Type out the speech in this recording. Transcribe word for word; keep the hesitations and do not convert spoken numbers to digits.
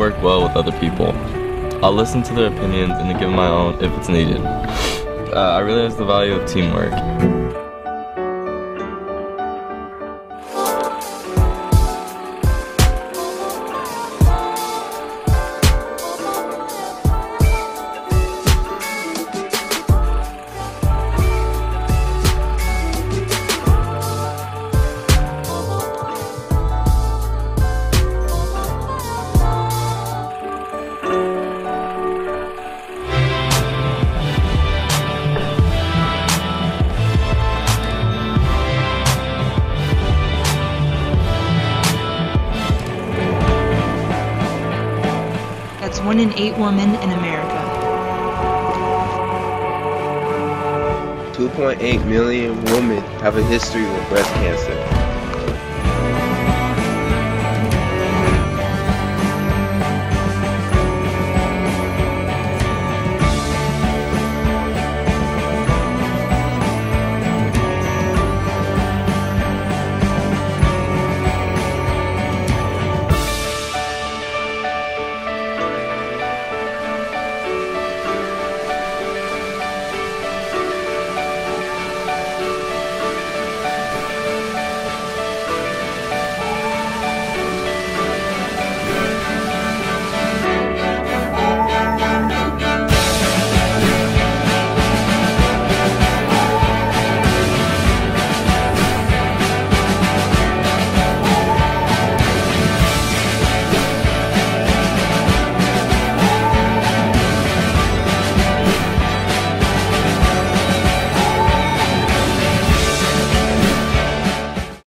work well with other people. I'll listen to their opinions and give my own if it's needed. Uh, I realize the value of teamwork. That's one in eight women in America. two point eight million women have a history with breast cancer.